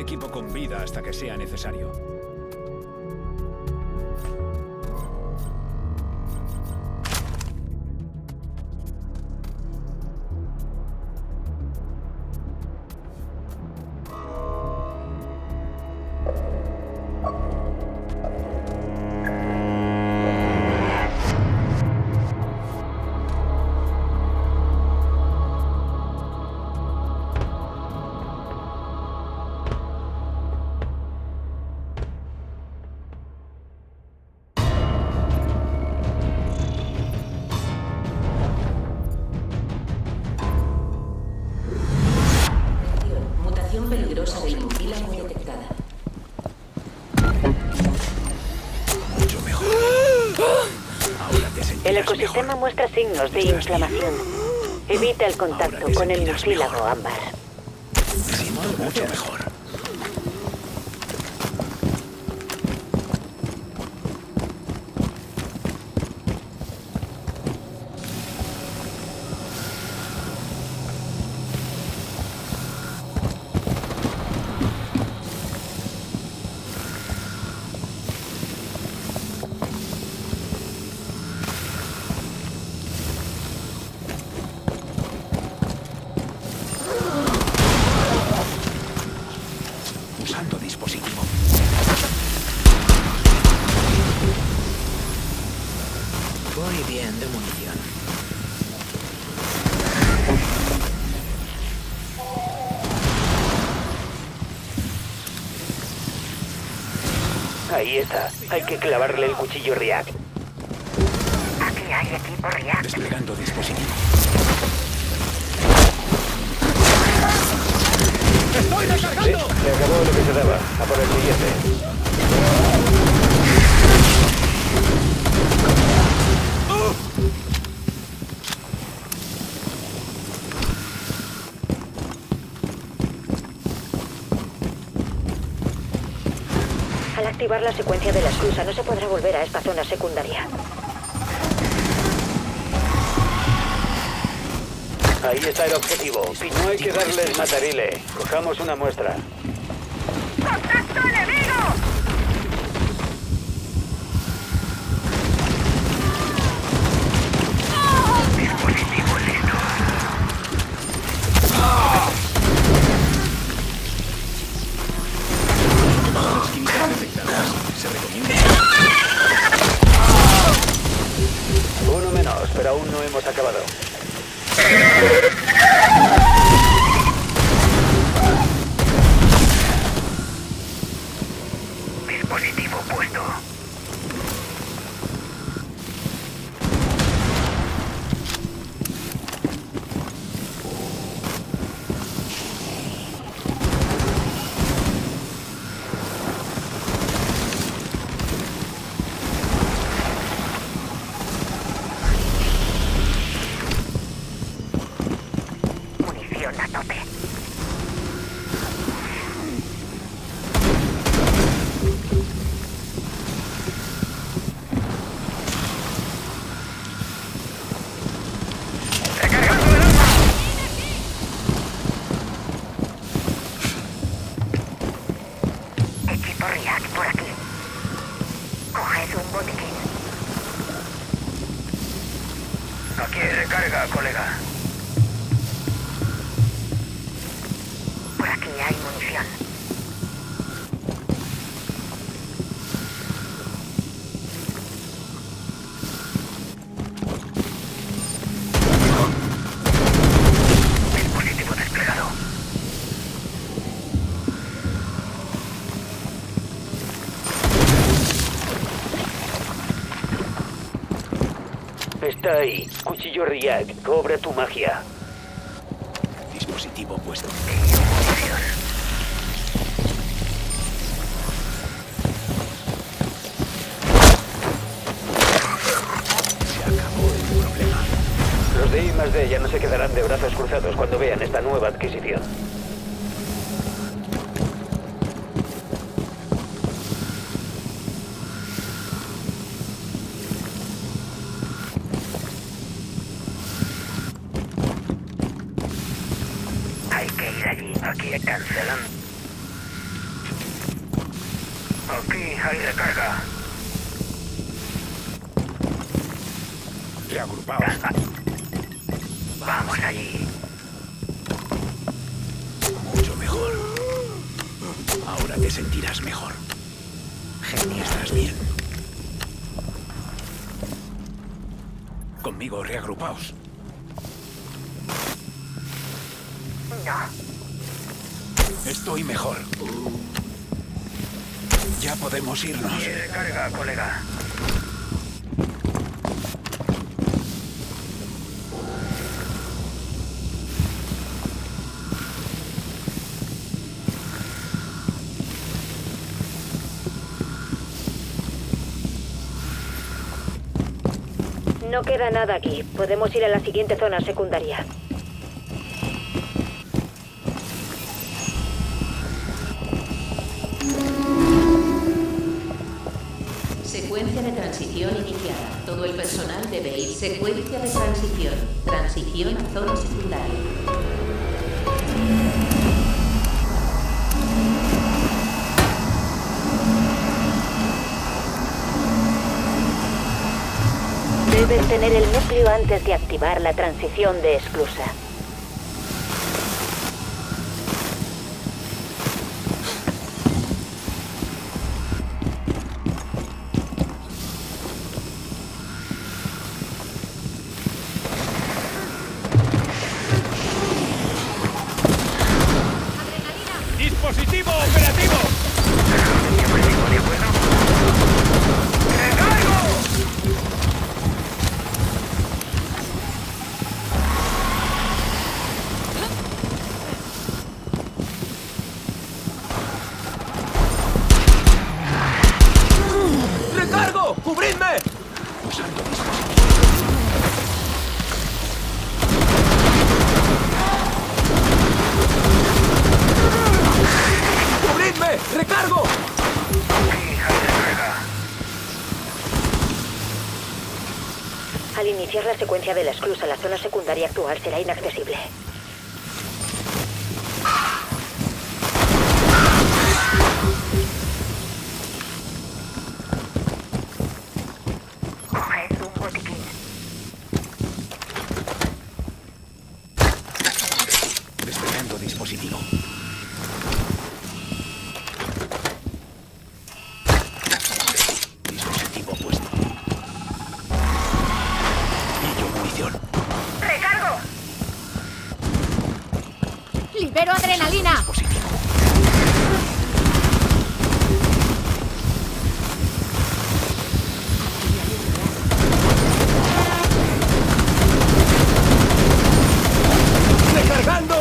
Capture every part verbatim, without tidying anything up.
equipo con vida hasta que sea necesario. Peligrosa del mucílago detectada. Mucho mejor. Ahora te sentirás El ecosistema mejor. muestra signos de inflamación. Evita el contacto Ahora te con el sentirás mucílago, mejor. Ámbar. Me siento mucho mejor. Usando dispositivo. Voy bien de munición. Ahí está. Hay que clavarle el cuchillo React. Aquí hay equipo React. Desplegando dispositivo. ¡Estoy recargando! Sí, se acabó lo que se daba. A por el siguiente. Al activar la secuencia de la excusa, no se podrá volver a esta zona secundaria. Ahí está el objetivo. No hay que darles matarile. Cojamos una muestra. ¡Contacto enemigo! Dispositivo listo. Las químicas detectadas. Se recomienda. Uno menos, pero aún no hemos acabado. Dispositivo puesto. Munición a tope. ¡Recargando el arma! Equipo React por aquí. Coged un botiquín. Aquí recarga, colega. Por aquí hay munición. Dispositivo desplegado. Está ahí. Cuchillo React. Cobra tu magia. Dispositivo puesto. Se acabó el problema. Los de I más D ya no se quedarán de brazos cruzados cuando vean esta nueva adquisición. Hay que ir allí. Aquí cancelan. Aquí hay recarga. Reagrupaos. Vamos allí. Mucho mejor. Ahora te sentirás mejor. Geni, estás bien. Conmigo, reagrupaos. No. Estoy mejor. Ya podemos irnos. Y recarga, colega. No queda nada aquí. Podemos ir a la siguiente zona secundaria. Secuencia de transición iniciada. Todo el personal debe ir. Secuencia de transición. Transición a zona secundaria. Debes tener el núcleo antes de activar la transición de esclusa. ¡Dispositivo operativo! ¡Recargo! ¡Cubridme! Usando dispositivo. ¡Cubridme! ¡Recargo! Al iniciar la secuencia de la esclusa, la zona secundaria actual será inaccesible. Coged un botiquín. Desplegando dispositivo. Dispositivo puesto. Pillo munición. ¡Recargo! ¡Libero adrenalina! Dispositivo. ¡Recargando!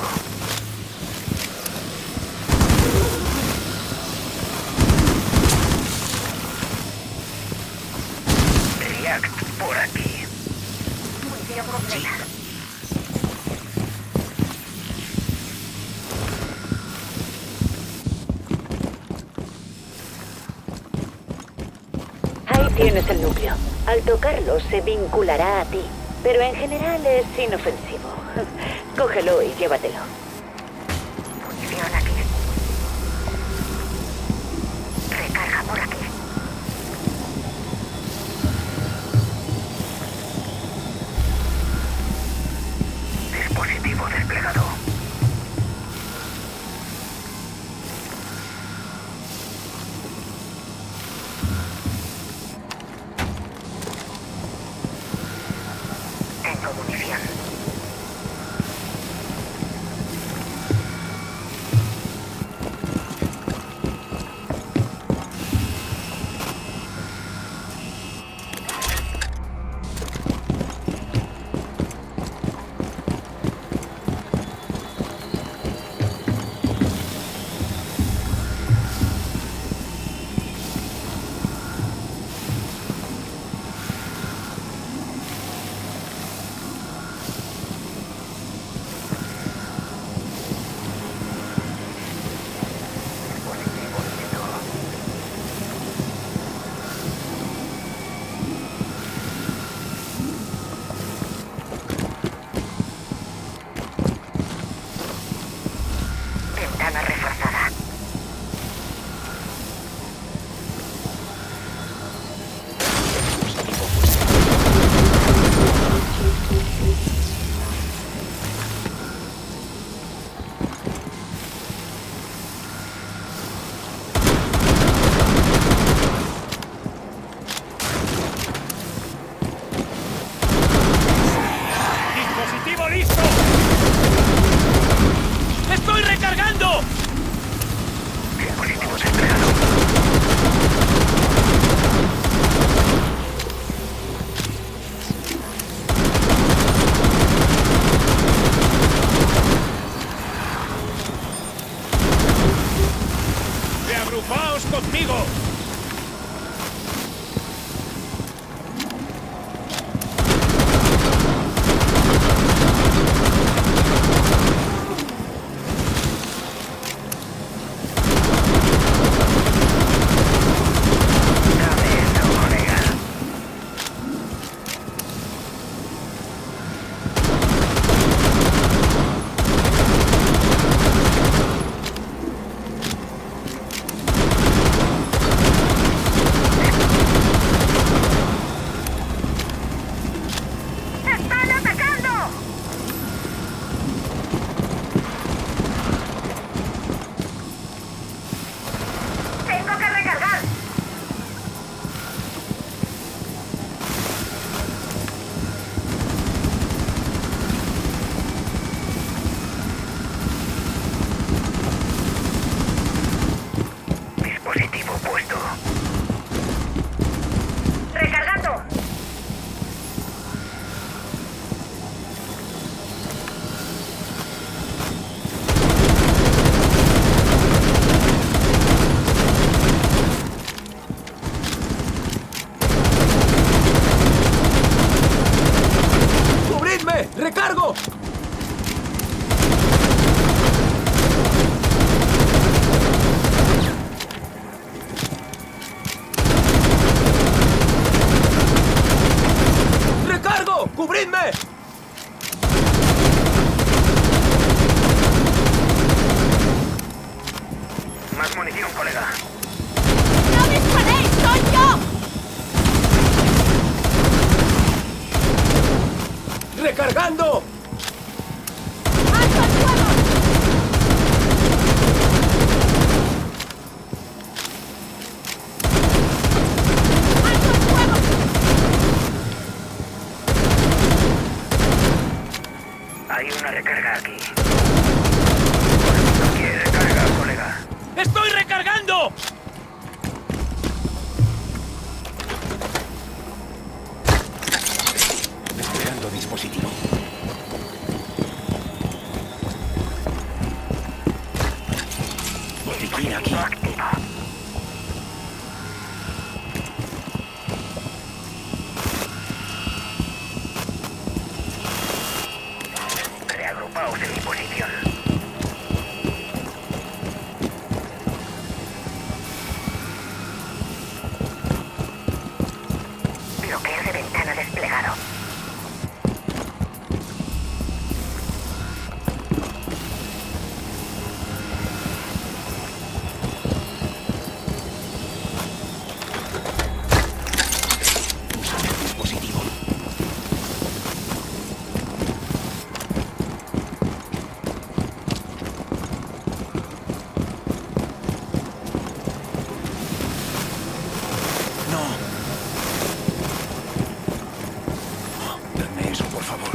React por aquí. Munición completa. Ahí tienes el núcleo. Al tocarlo se vinculará a ti, pero en general es inofensivo. Cógelo y llévatelo. Munición aquí. Recarga por aquí. Dispositivo desplegado. Tengo munición. ¡Recargando! ¡Alto el fuego! ¡Alto el fuego! Hay una recarga aquí. ¿Quiere recarga, colega? ¡Estoy recargando! Desplegando dispositivo. Botiquín aquí. Activo. Reagrupaos en mi posición. Bloqueo de ventana desplegado. Usando dispositivo. No. Oh, dadme eso, por favor.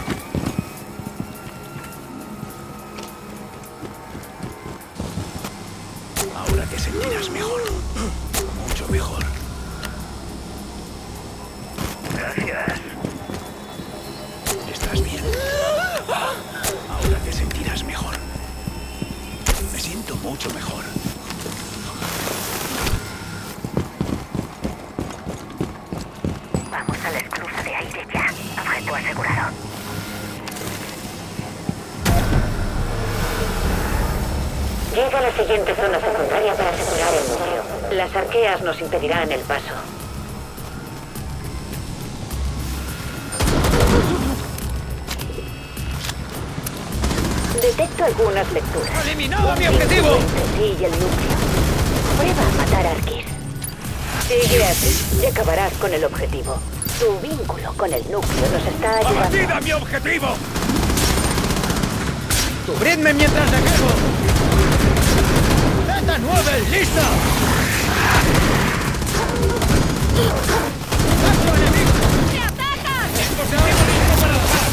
Ahora te sentirás mejor. Mucho mejor. Gracias. ¿Estás bien? Ahora te sentirás mejor. Me siento mucho mejor. Vamos a la esclusa de aire ya. Objeto asegurado. Llega a la siguiente zona secundaria para asegurar el núcleo. Las arqueas nos impedirán el paso. Detecto algunas lecturas. ¡Eliminado mi objetivo! Entre sí y el núcleo. Prueba a matar a Arquis. Sigue así y acabarás con el objetivo. Tu vínculo con el núcleo nos está ayudando. ¡Abatida mi objetivo! ¡Cubridme mientras recargo! ¡Z nueve, lista! ¡Otro enemigo! ¡Me atacan! ¡Dispositivo listo para bajar!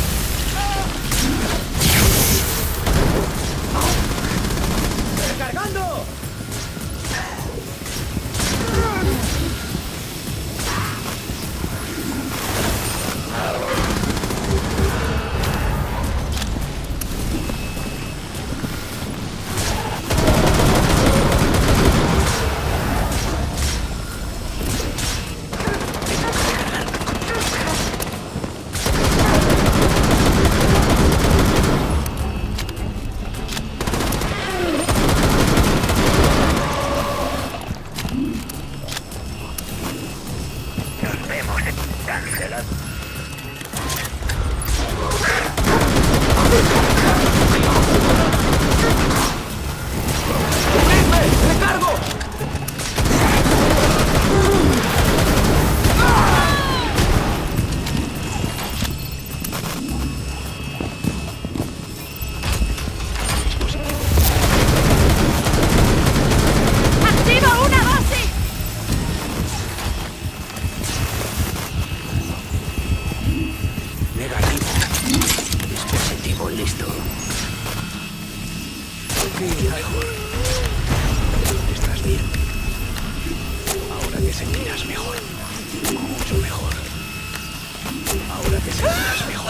¡Recargando! Nos vemos. Cancelado. ¡Cubridme! ¡Recargo! ¡Activo una dosis! Negativo. Dispositivo listo. Mejor. ¿Estás bien? Ahora te sentirás mejor. Mucho mejor. Ahora te sentirás mejor.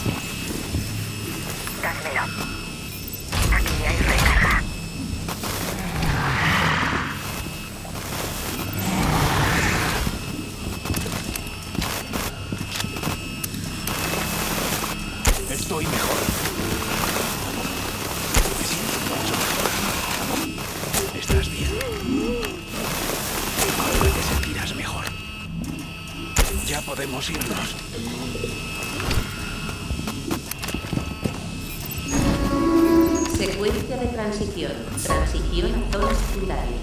Dásmelo. Aquí hay recarga. Estoy mejor. Me siento mucho mejor. ¿Estás bien? Ahora te sentirás mejor. Ya podemos irnos. Secuencia de transición. Transición a zona secundaria.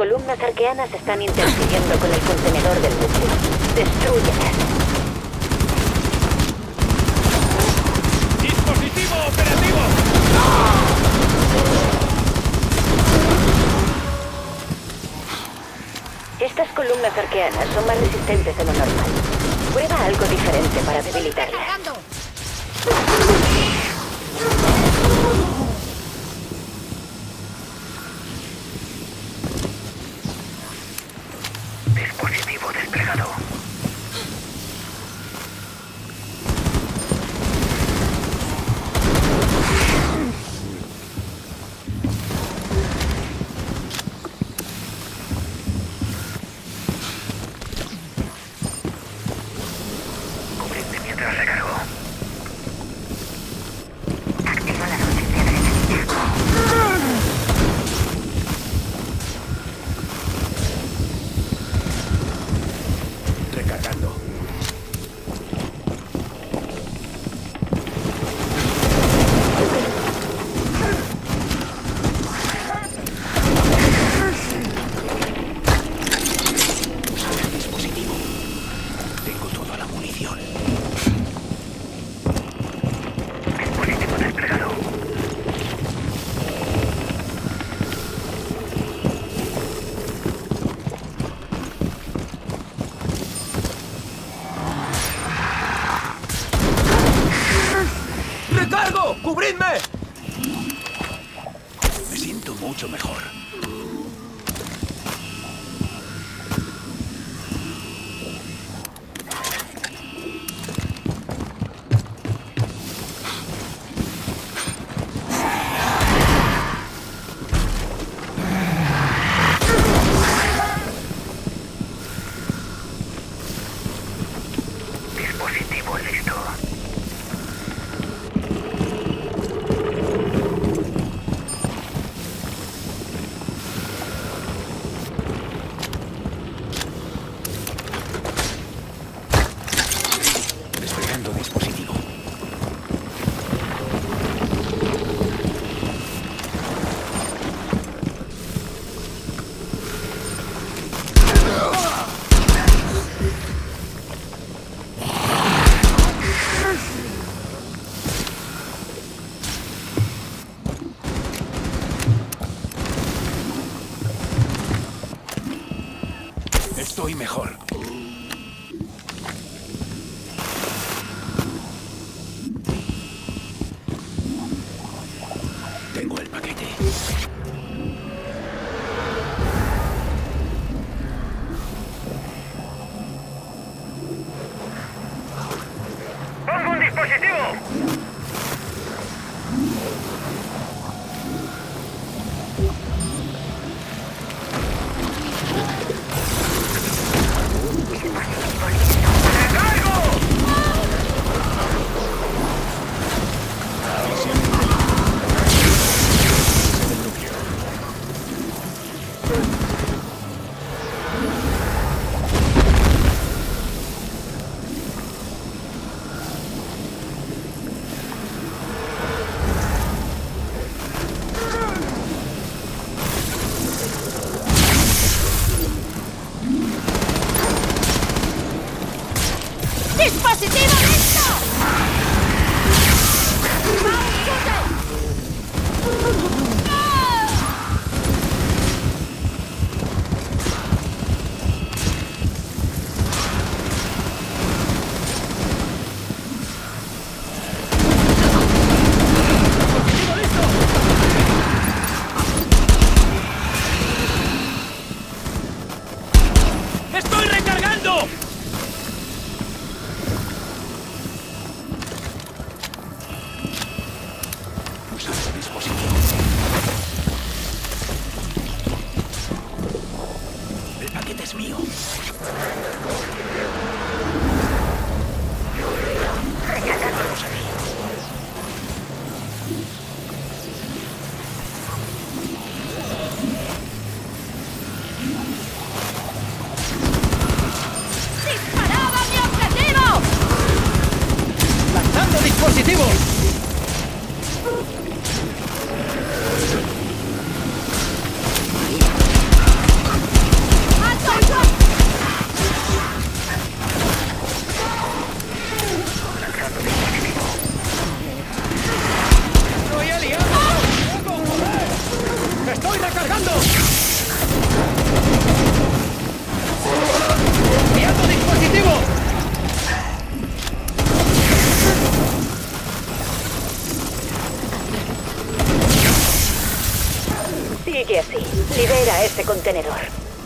columnas arqueanas están interfiriendo con el contenedor del núcleo. Destrúyelas. ¡Dispositivo operativo! Estas columnas arqueanas son más resistentes de lo normal. Prueba algo diferente para debilitarlas. ¡Cargando! Dispositivo desplegado. Cubridme mientras recargo. Activo la conciencia de energía. Recargando. Usar el dispositivo. Tengo toda la munición. Dispositivo desplegado. ¡Recargo! ¡Cubridme! Me siento mucho mejor. Dispositivo listo. Desplegando dispositivo. Estoy mejor. Tengo el paquete. ¡Pongo un dispositivo! ¡Dispositivo listo! ¡Vamos, shooter! ¡Estoy recargando! Usando dispositivo. El paquete es mío. Vamos aquí. ese contenedor.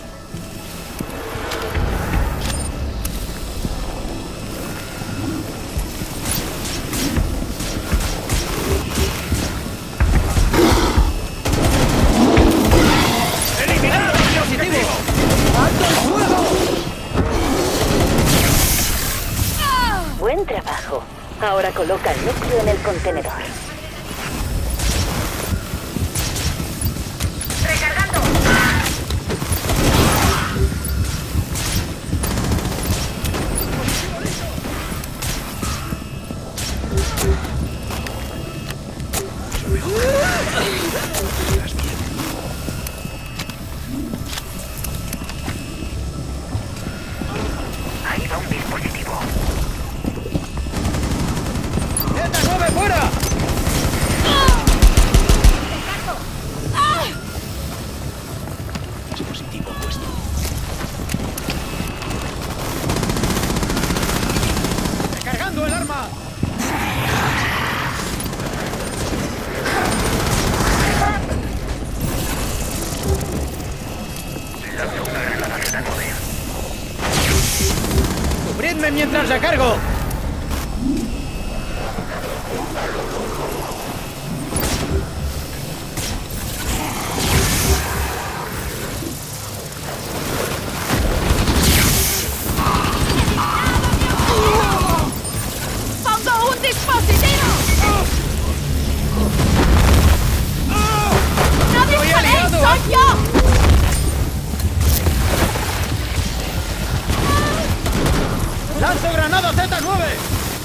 ¡Eliminado el objetivo! ¡Alto el fuego! Buen trabajo. Ahora coloca el núcleo en el contenedor. ¡Recargando! Mucho mejor. Estás bien. Ahí va un dispositivo. ¡Z nueve fuera! Dispositivo puesto. ¡Recargando el arma! Lanzo una granada Z nueve. ¡Cubridme mientras recargo! ¡Pongo un dispositivo! ¡No disparéis! aliado, ¡Soy ¿eh? yo! ¡Lanzo granada Z nueve!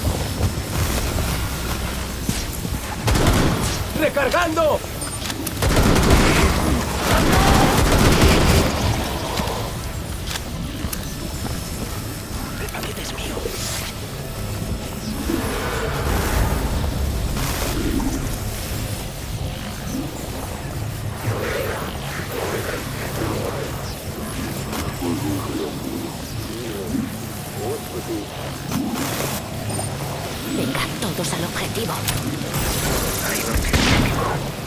¡Recargando! El paquete es mío. Venga, todos al objetivo. Ahí va un dispositivo.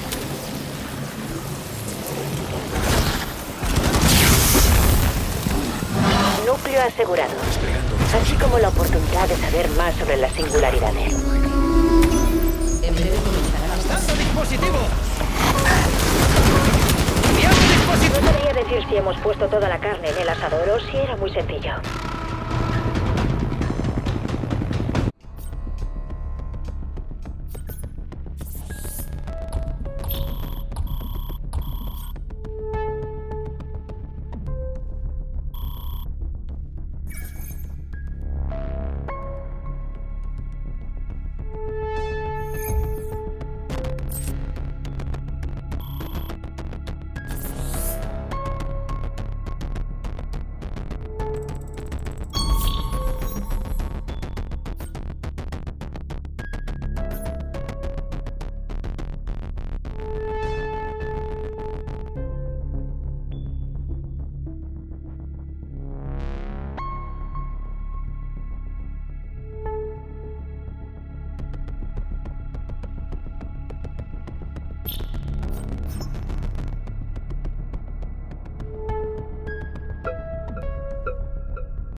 Núcleo asegurado. Así como la oportunidad de saber más sobre las singularidades. En breve comenzará la ¡Lanzo dispositivo! ¡Enviando dispositivo! No podría decir si hemos puesto toda la carne en el asador o si era muy sencillo.